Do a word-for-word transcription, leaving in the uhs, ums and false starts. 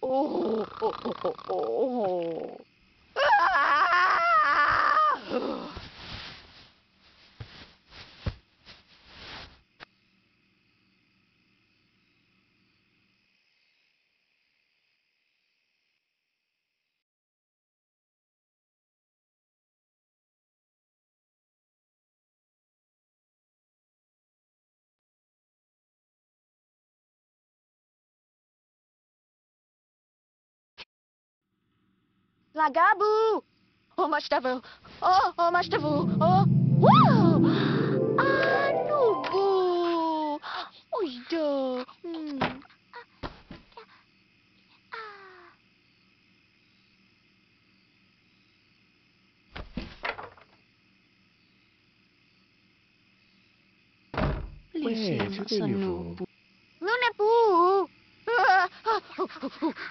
Oh, oh, oh, oh, oh. Ah! Lagabu! Oh, Mashtavu! Oh, oh, Mashtavu! Oh, wow! Ano bu? Uy, do. Hmm. Eh, Please, ce que Mak lui faut? Sanobu. Ngana po!